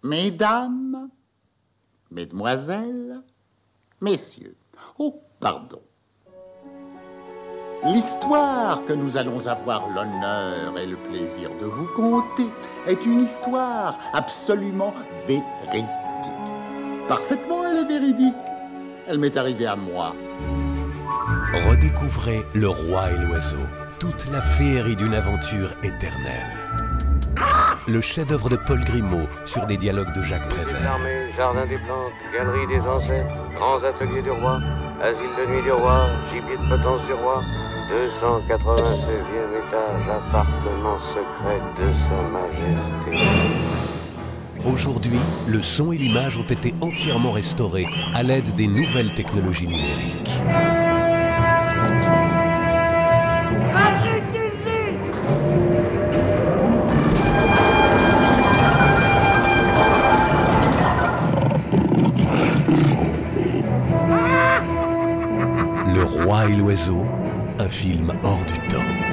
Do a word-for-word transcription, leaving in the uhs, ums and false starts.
Mesdames, mesdemoiselles, messieurs, oh, pardon. L'histoire que nous allons avoir l'honneur et le plaisir de vous conter est une histoire absolument véridique. Parfaitement, elle est véridique. Elle m'est arrivée à moi. Redécouvrez Le Roi et l'Oiseau, toute la féerie d'une aventure éternelle. Le chef-d'œuvre de Paul Grimaud sur des dialogues de Jacques Prévert. L'armée, jardin des plantes, galerie des ancêtres, grands ateliers du roi, asile de nuit du roi, gibier de potence du roi, deux cent quatre-vingt-seizième étage, appartement secret de Sa Majesté. Aujourd'hui, le son et l'image ont été entièrement restaurés à l'aide des nouvelles technologies numériques. Le Roi et l'Oiseau, un film hors du temps.